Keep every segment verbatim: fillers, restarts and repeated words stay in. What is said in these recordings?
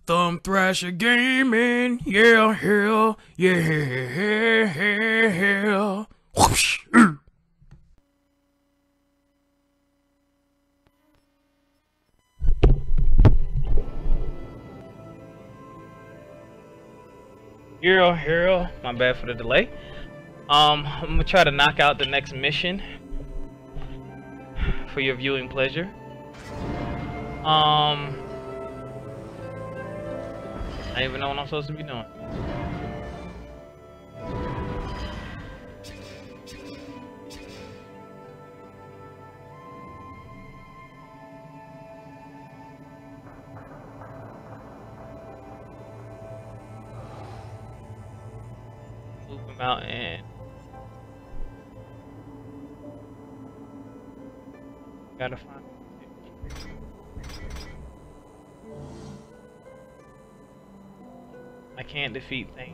ThumbThrasherGaming, yeah, hell, yeah, whoosh. Hero, hero, my bad for the delay. Um, I'm gonna try to knock out the next mission for your viewing pleasure. Um, I don't even know what I'm supposed to be doing. Move him out and gotta find. I can't defeat things.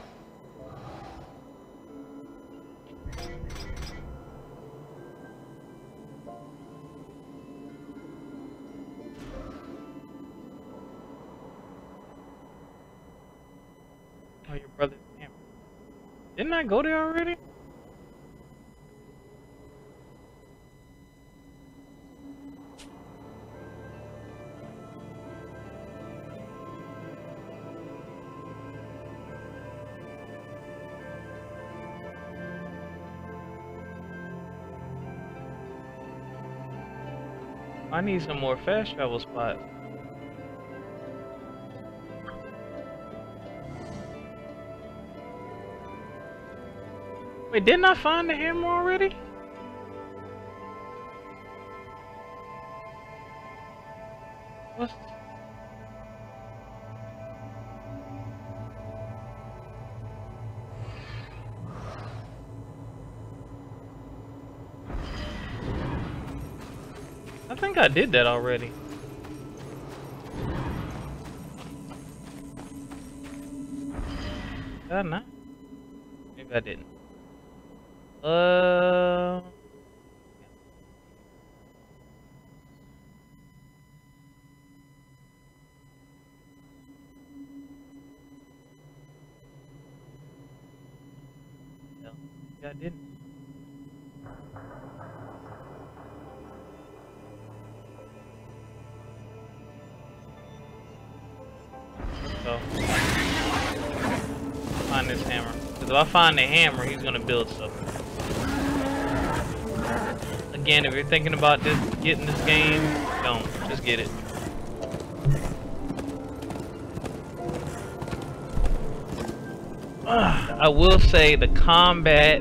Oh, your brother's hammer. Didn't I go there already? I need some more fast travel spots. Wait, didn't I find the hammer already? What's... I think I did that already. Did I not? Maybe I didn't. Uh. No, I didn't. So, find this hammer. Because if I find the hammer, he's gonna build something. Again, if you're thinking about this, getting this game, don't. Just get it. Uh, I will say the combat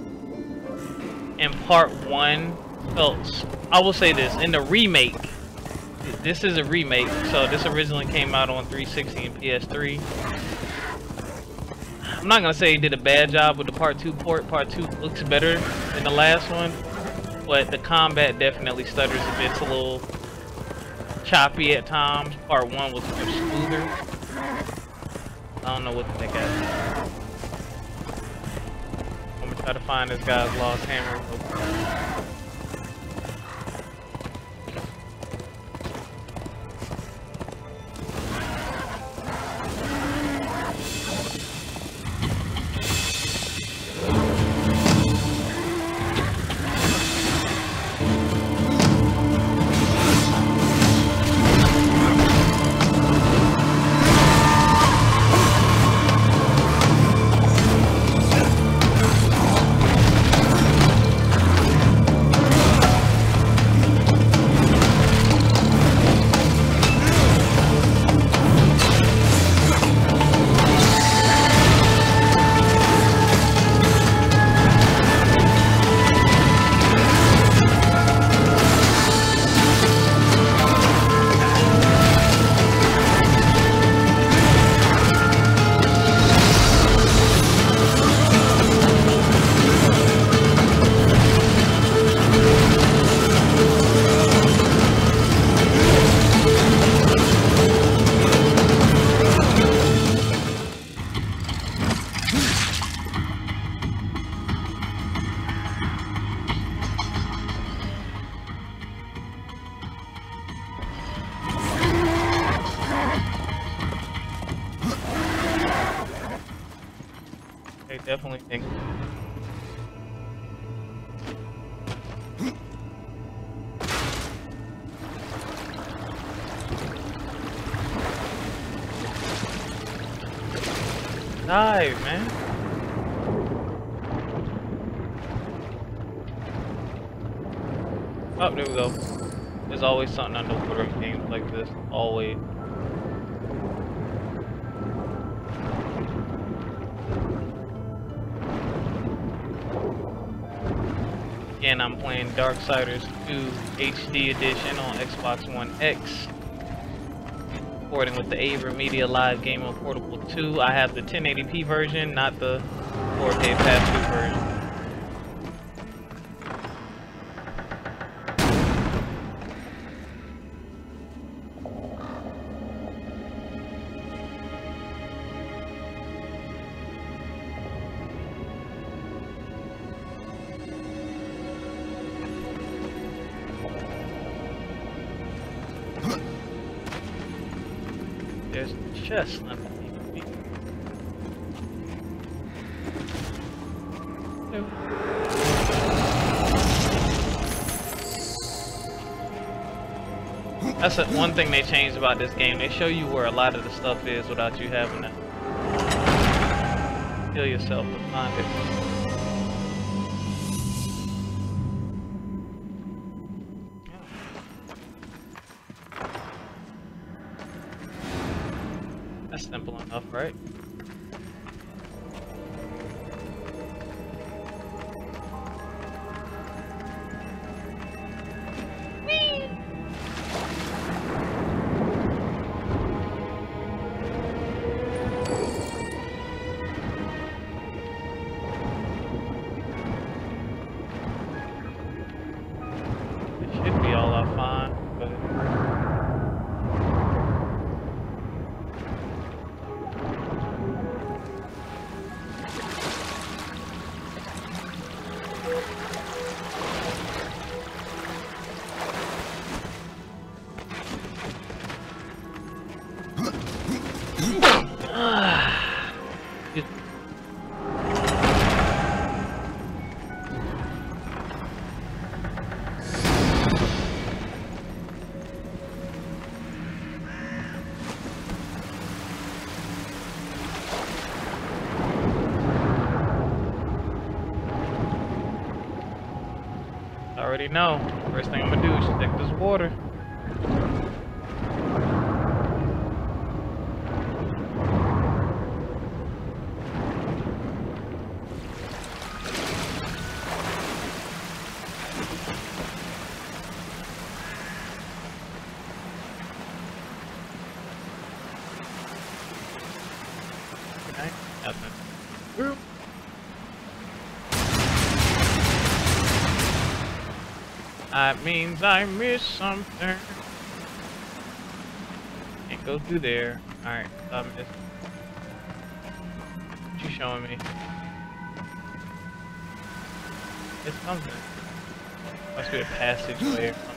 in part one felt. I will say this in the remake. This is a remake, so this originally came out on three sixty and P S three. I'm not gonna say he did a bad job with the part two port. Part two looks better than the last one, but the combat definitely stutters a bit. It's a little choppy at times. Part one was much smoother. I don't know what the heck I did. I'm gonna try to find this guy's lost hammer. definitely think. Dive, man. Oh, there we go. There's always something underwater in games like this. Always. Again, I'm playing Darksiders two H D Edition on Xbox One X. Recording with the Aver Media Live Gamer Portable two. I have the ten eighty p version, not the four K pass-through version. There's a chest underneath me. No. That's a, one thing they changed about this game. They show you where a lot of the stuff is without you having to kill yourself to find it. Simple enough, right? Whee! It should be all I find, but I already know. First thing I'm gonna do is check this water. Okay, nothing. Woo. That means I missed something. Can't go through there. Alright, I missed. What you showing me? It's something. Must be a passageway or something.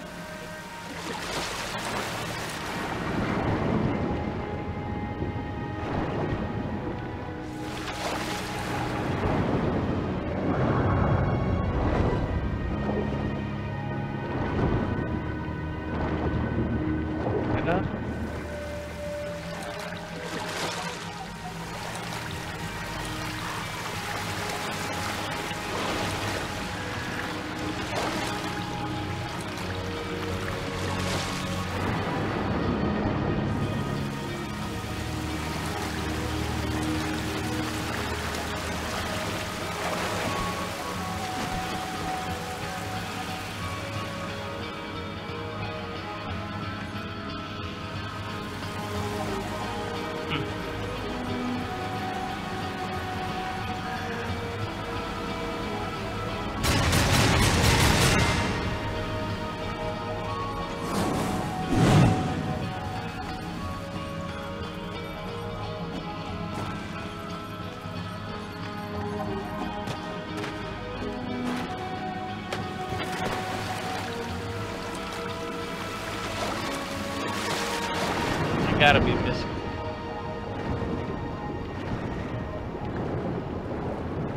Gotta be missing.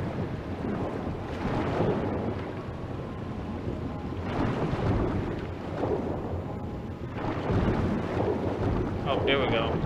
There we go.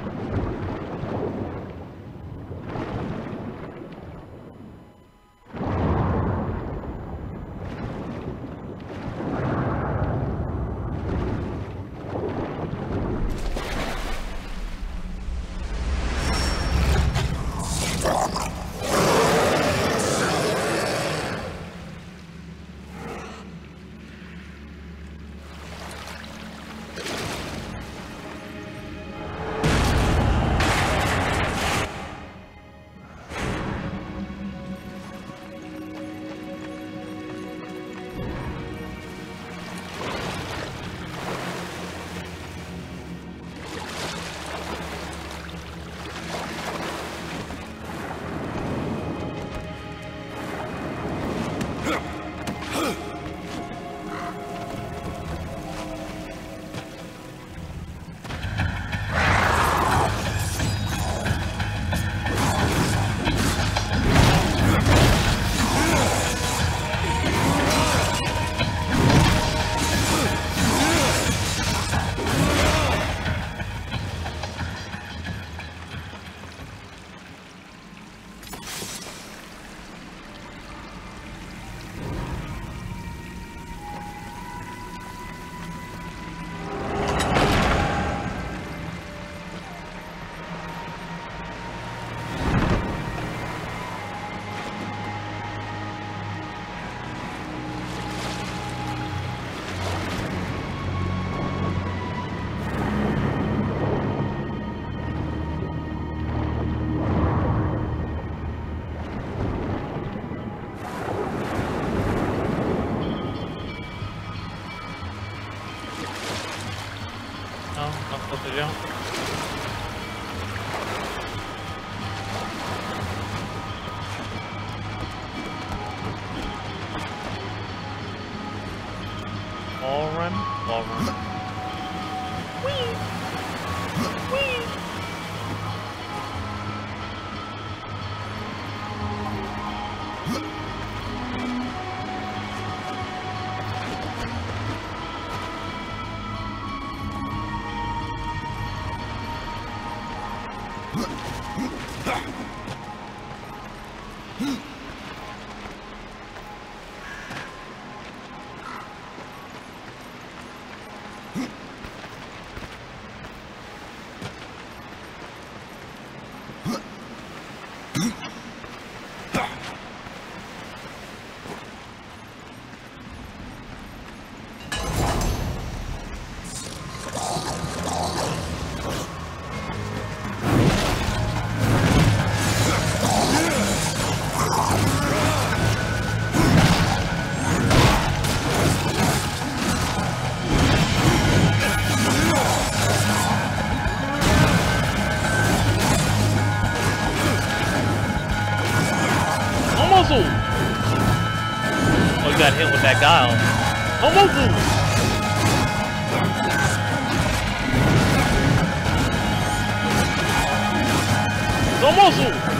Wall run, wall run. Whee! Whee! Oh, you got hit with that guile. Almost. Almost.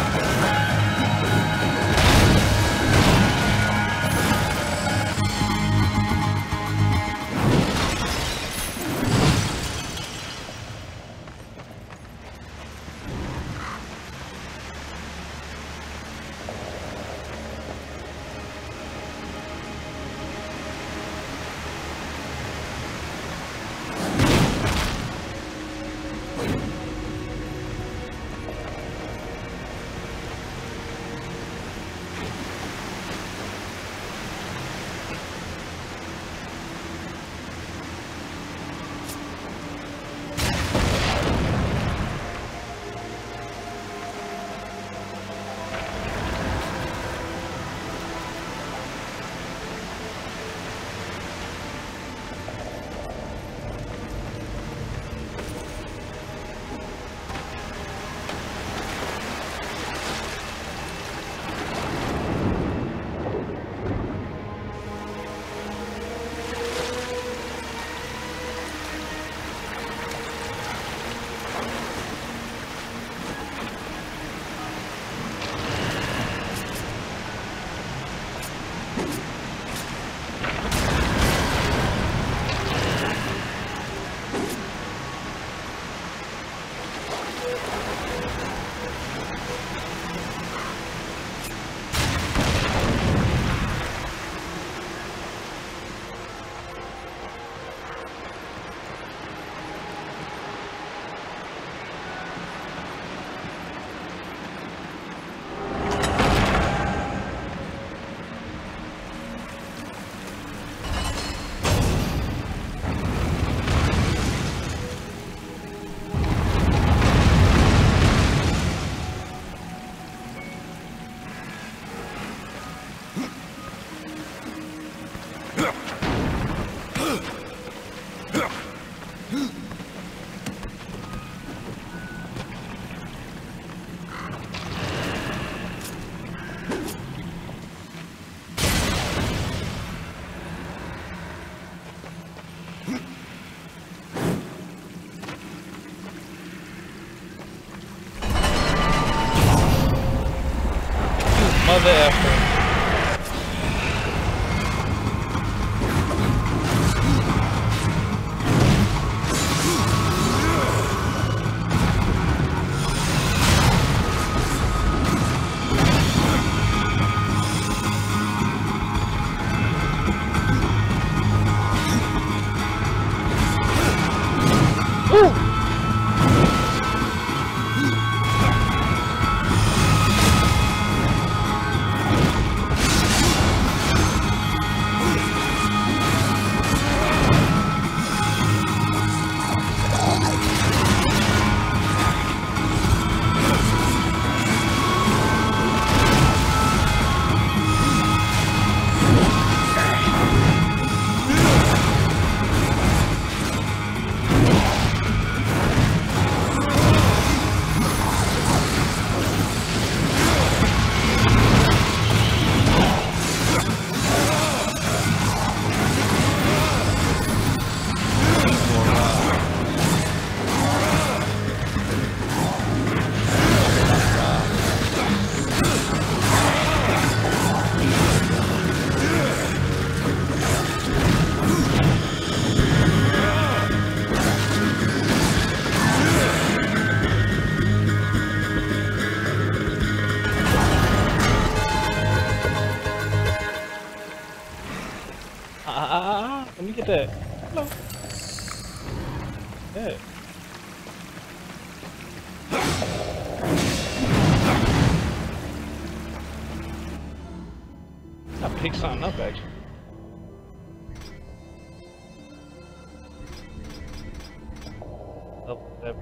mother effer. Let me get that. Hello. Yeah. I picked something up actually. Oh, whatever.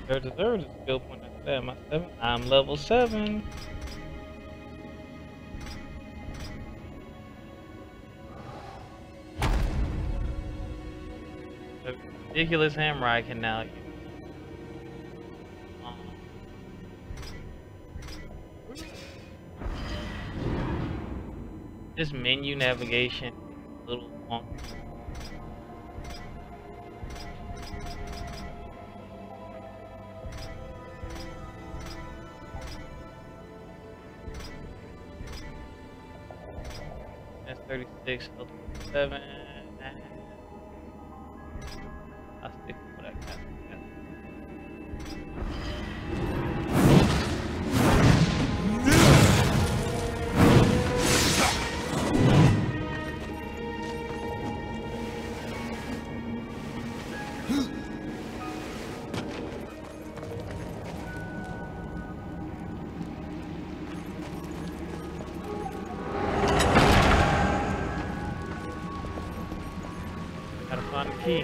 There deserves a skill point after that. My seven. I'm level seven. A ridiculous hammer I can now use. Um, this menu navigation is a little wonky. thirty-six, seven. I'll stick with what I got. Key.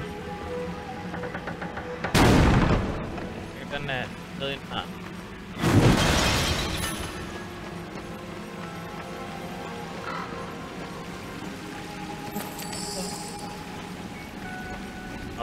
I've done that a million times. Up.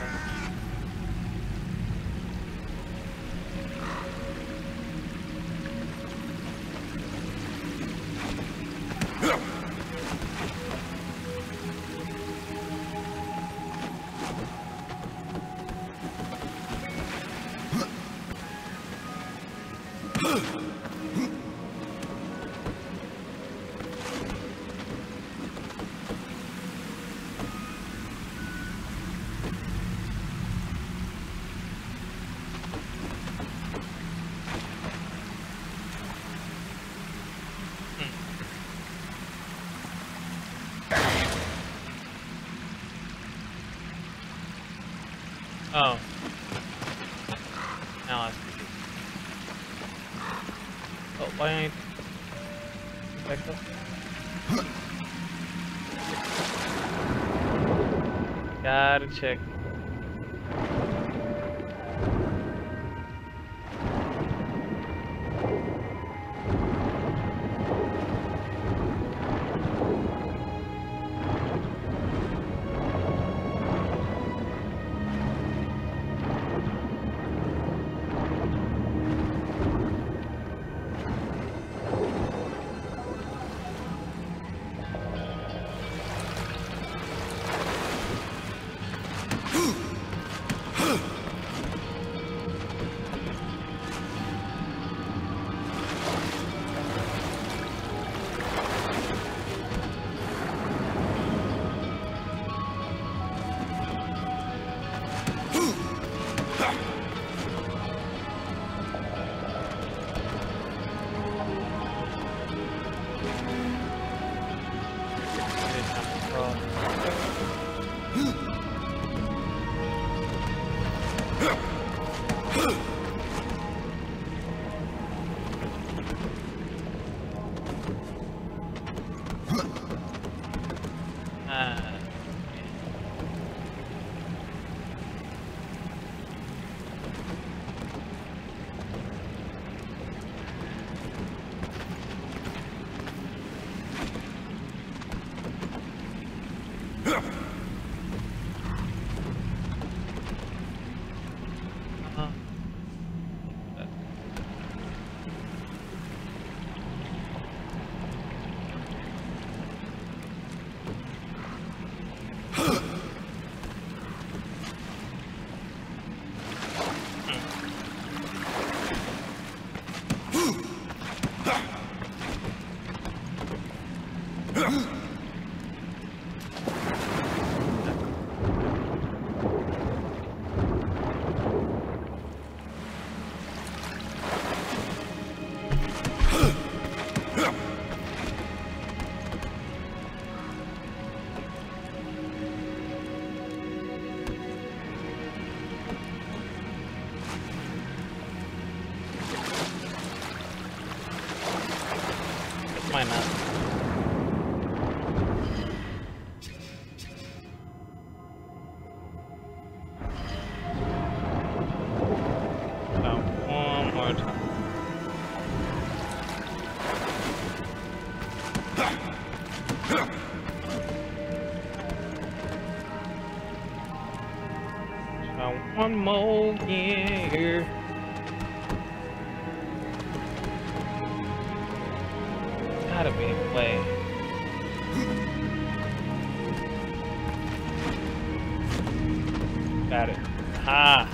Oh. Now I see. Oh, why ain't back up? Gotta check. smoking here. Gotta be in play. Got it. Ha.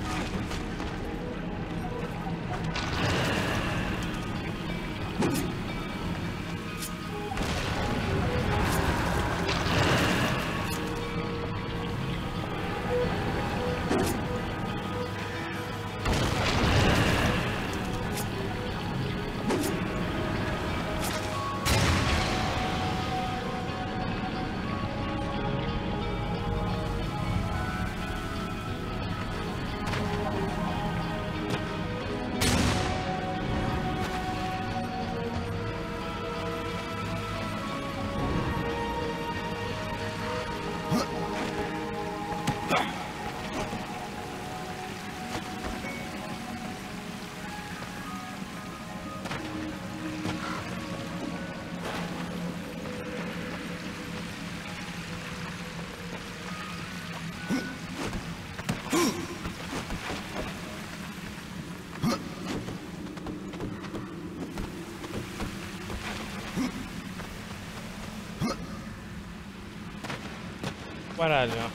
Why'd I jump?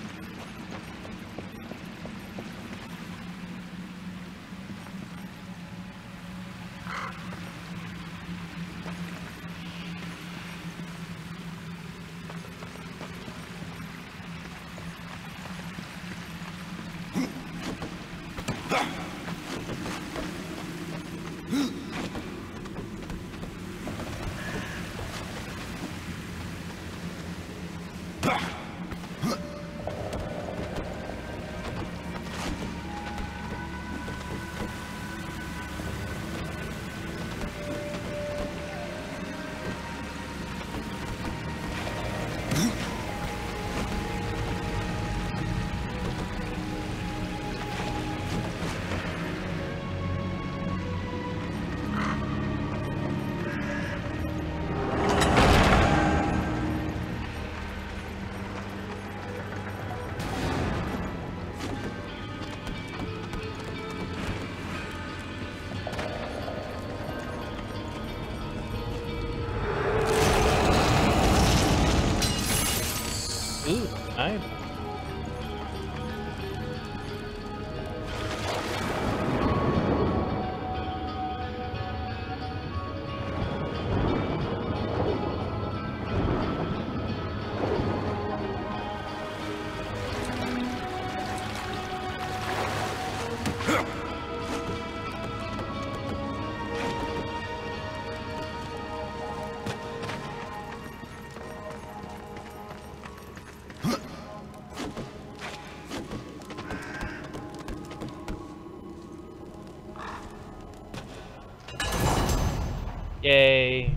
Ooh, nice. Yay.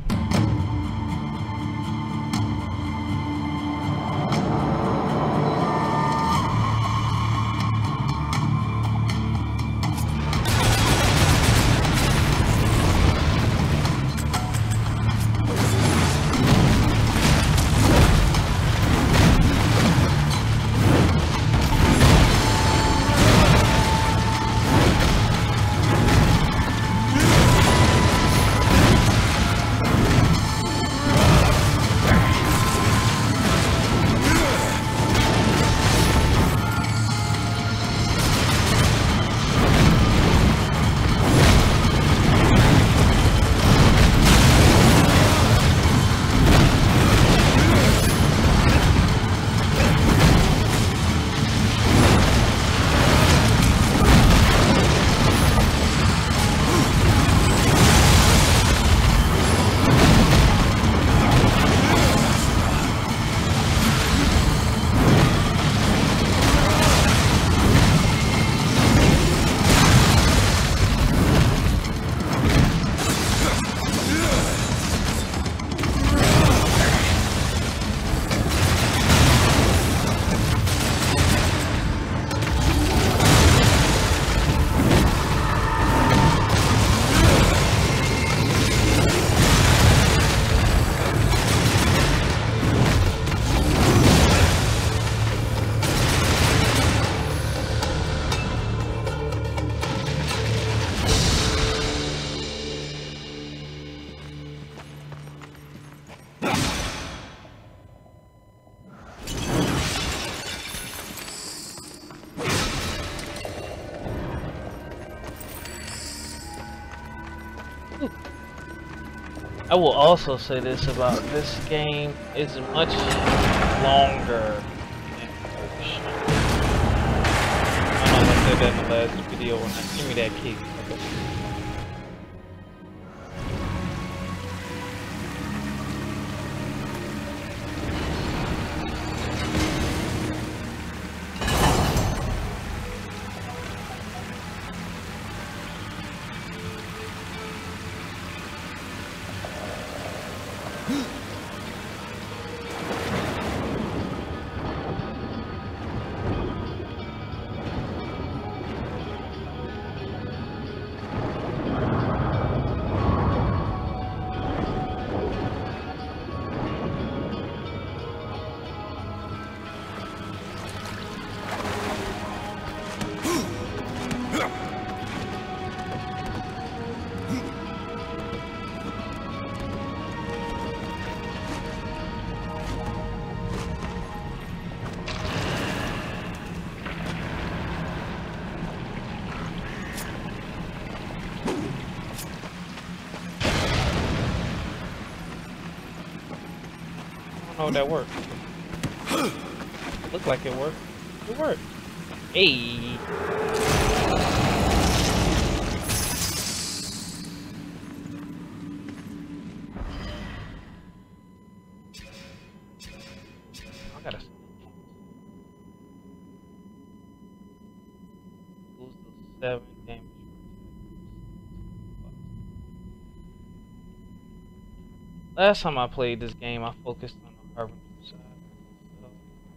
I will also say this about this game, it's much longer than Ocean. I don't know if I said that in the last video when I give me that key. Oh, that worked. Looked like it worked. It worked. Hey. I gotta lose the seven damage. Last time I played this game, I focused on the Harbinger side. So,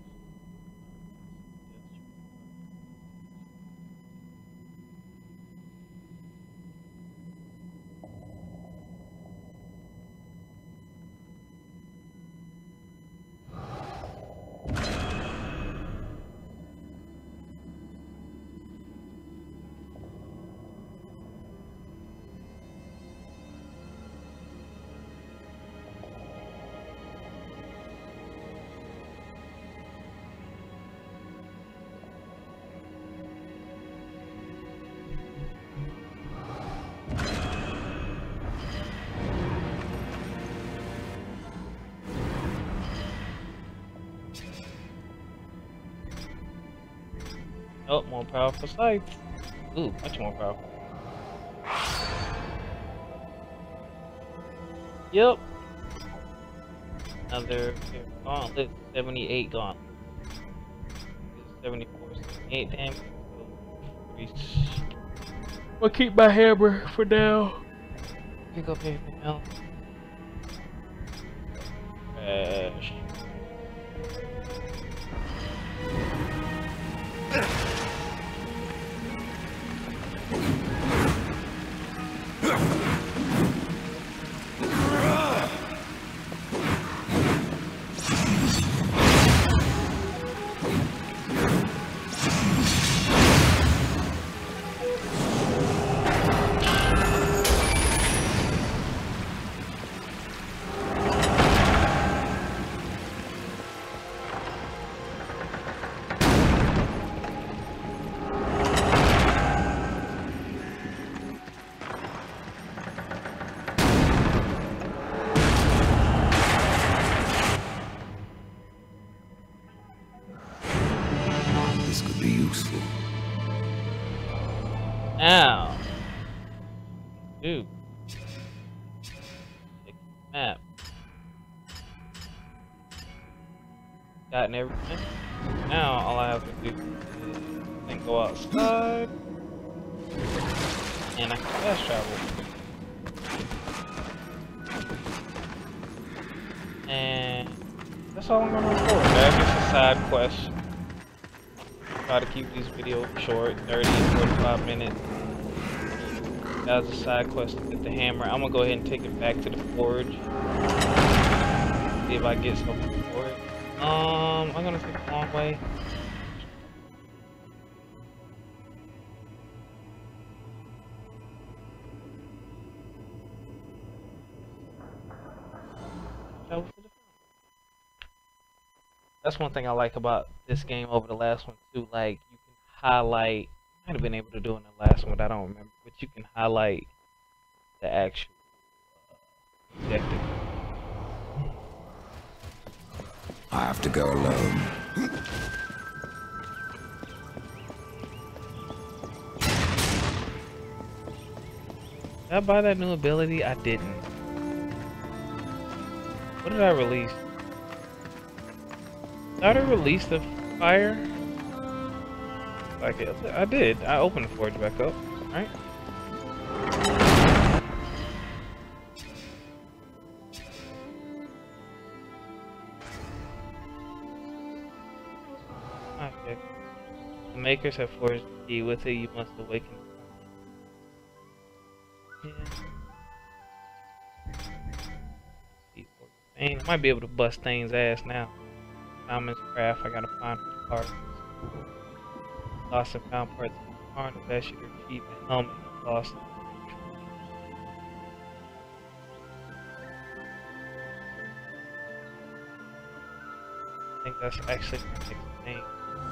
oh, more powerful sights. Ooh, much more powerful. Yep. Another gauntlet, seventy-eight gauntlet. seventy-four, seventy-eight damage. I'll keep my hammer for now. Pick up anything else. Crash. Now, dude, take the map. Gotten everything. Now all I have to do is then go outside, and I can fast travel. And that's all I'm gonna record. That's just a side quest. Try to keep these videos short, thirty, forty-five minutes. That was a side quest to get the hammer. I'm gonna go ahead and take it back to the forge. See if I get something for it. Um, I'm gonna take a long way. That's one thing I like about this game over the last one too. Like, you can highlight. I might have been able to do it in the last one, but I don't remember. But you can highlight the actual objective. I have to go alone. Did I buy that new ability? I didn't. What did I release? Did I release the fire? Like it, I did. I opened the forge back up, right? Okay. The makers have forged the key. With it, you must awaken. Yeah. I might be able to bust Thane's ass now. Diamond's craft. I gotta find her parts. Lost and found parts of the car, the best shooter, cheap, and helmet. Lost. I think that's actually my next thing.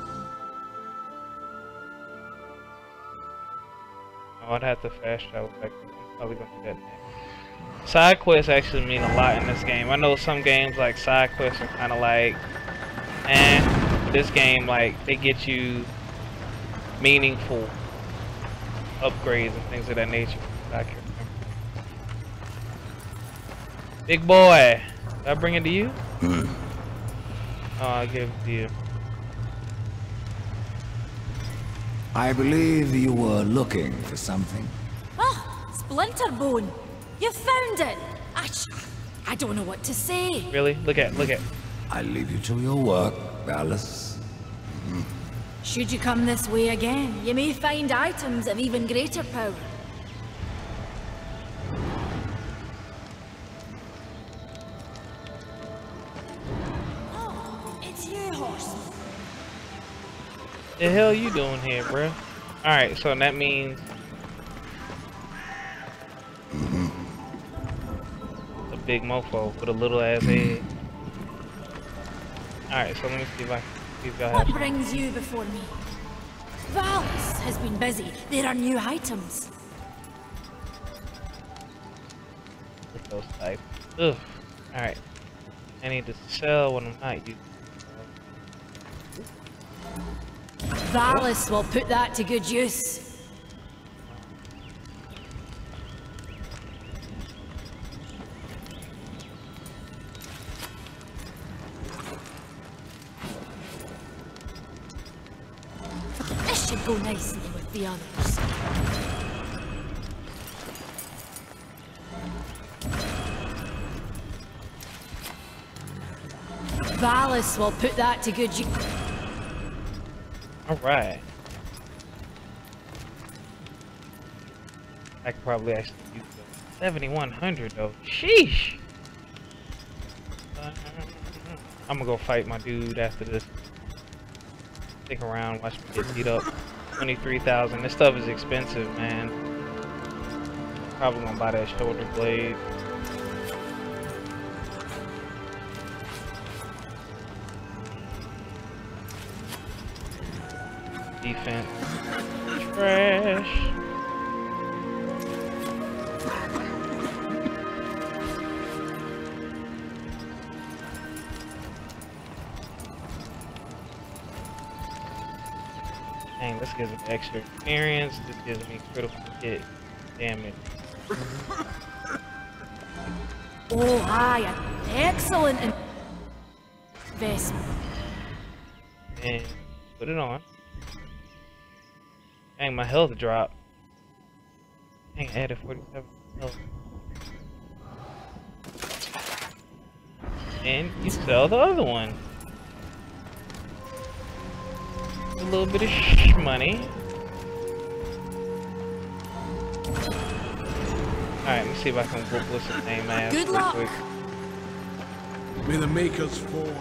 Oh, I'd have to fast travel back. I'm probably gonna do that next. Side quests actually mean a lot in this game. I know some games like side quests are kind of like, eh. This game, like, they get you meaningful upgrades and things of that nature. I can remember. Big boy, did I bring it to you? Hmm. Oh, I'll give it to you. I believe you were looking for something. Ah, Splinter Bone. You found it. I, I don't know what to say. Really? Look at, look at. I leave you to your work, Alice. Mm-hmm. Should you come this way again, you may find items of even greater power. Oh, it's you, horseman. The hell you doing here, bruh? Alright, so that means a big mofo with a little ass head. Alright, so let me see if I can see if y'all What have brings you before me? Valis has been busy. There are new items. those types. Ugh. Alright. I need to sell what I'm not using. Valis will put that to good use. This should go nicely with the others. Valis will put that to good use. Alright. I could probably actually use the seventy-one hundred though. Sheesh! Uh, I'm gonna go fight my dude after this. Stick around, watch me get beat up. twenty-three thousand. This stuff is expensive, man. Probably gonna buy that shoulder blade. Defense. Trash. Dang, this gives me extra experience. This gives me critical hit damage. Oh, aye, an excellent investment. And put it on. Dang, my health dropped. Dang, I added forty-seven health. And you sell the other one. A little bit of sh money. Alright, let me see if I can whoop what's his name ass. Good luck. Quick. May the makers forge.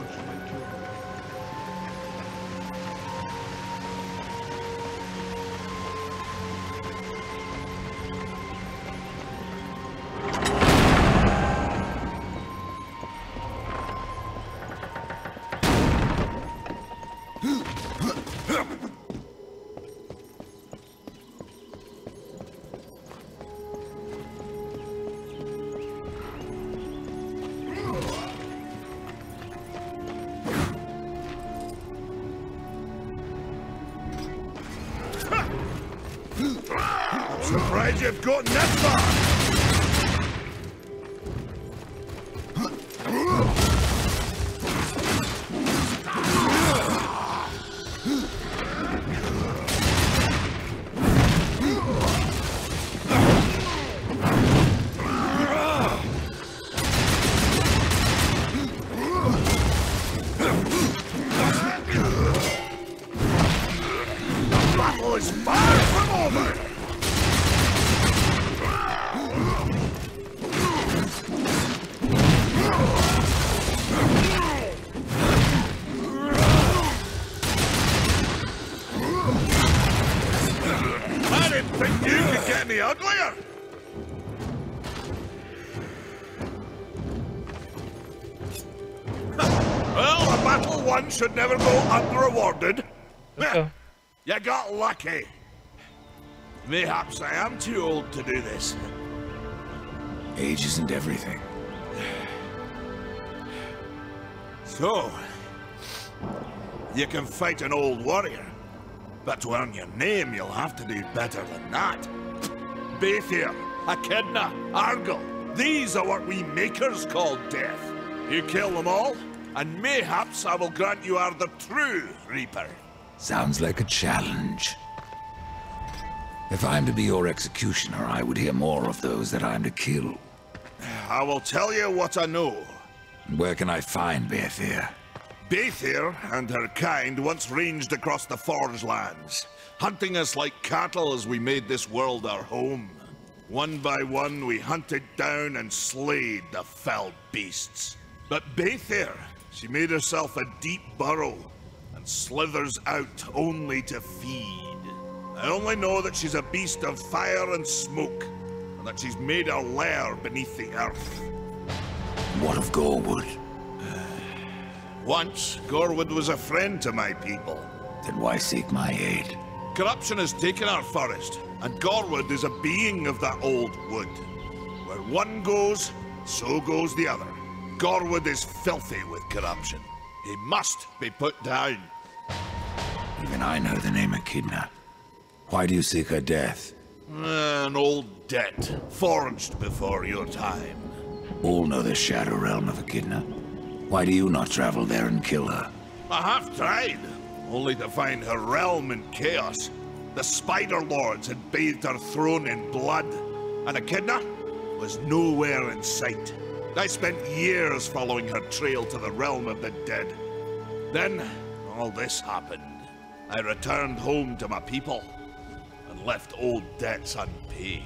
Surprised you've gotten that far! Is far from over! I didn't think you could get any uglier! Well, a battle won should never go unrewarded. Okay. You got lucky. Mayhaps I am too old to do this. Age isn't everything. So, you can fight an old warrior, but to earn your name, you'll have to do better than that. Baethir, Echidna, Argyll, these are what we makers call death. You kill them all, and mayhaps I will grant you are the true Reaper. Sounds like a challenge. If I'm to be your executioner, I would hear more of those that I'm to kill. I will tell you what I know. Where can I find Baethir? Baethir and her kind once ranged across the Forge lands, hunting us like cattle as we made this world our home. One by one, we hunted down and slayed the fell beasts. But Baethir, she made herself a deep burrow, and slithers out only to feed. I only know that she's a beast of fire and smoke, and that she's made her lair beneath the earth. What of Gorwood? Once, Gorwood was a friend to my people. Then why seek my aid? Corruption has taken our forest, and Gorwood is a being of that old wood. Where one goes, so goes the other. Gorwood is filthy with corruption. He must be put down. Even I know the name Echidna. Why do you seek her death? Uh, an old debt, forged before your time. All know the Shadow Realm of Echidna. Why do you not travel there and kill her? I have tried, only to find her realm in chaos. The Spider Lords had bathed her throne in blood, and Echidna was nowhere in sight. I spent years following her trail to the realm of the dead. Then, all this happened. I returned home to my people, and left old debts unpaid.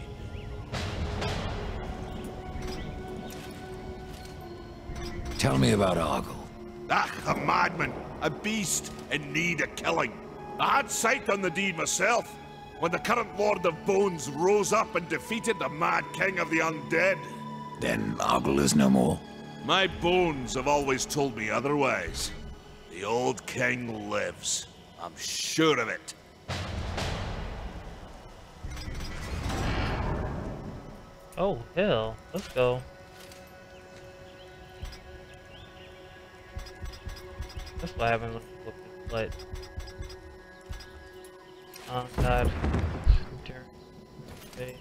Tell me about Argyll. Ah, a madman, a beast in need of killing. I had sight on the deed myself, when the current Lord of Bones rose up and defeated the mad king of the undead. Then Argyll is no more. My bones have always told me otherwise. The old king lives. I'm sure of it. Oh, hell. Let's go. That's what happens when you look at blood. Oh, God. Okay.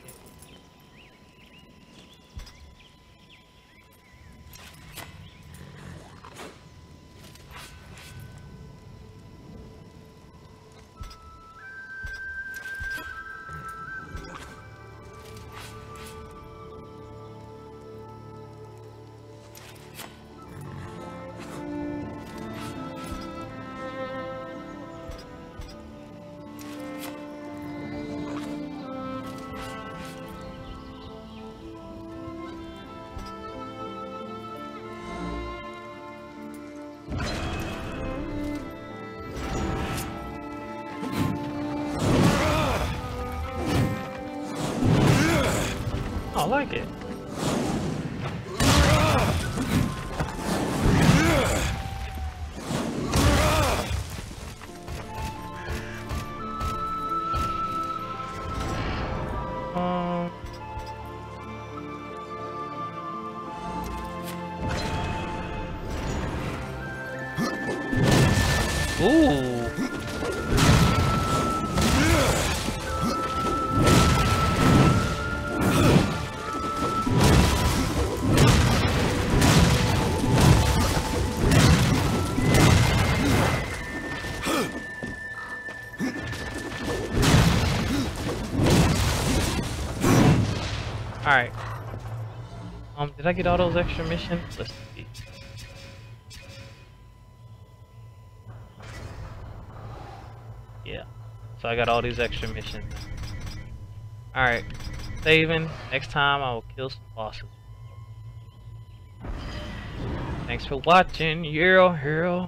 I like it. Um. Ooh. Alright. Um, did I get all those extra missions? Let's see. Yeah. So I got all these extra missions. Alright. Saving. Next time I will kill some bosses. Thanks for watching. Yeah, yeah.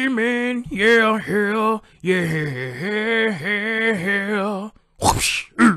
ThumbThrasherGaming. Yeah, yeah. Yeah, yeah. Whoosh.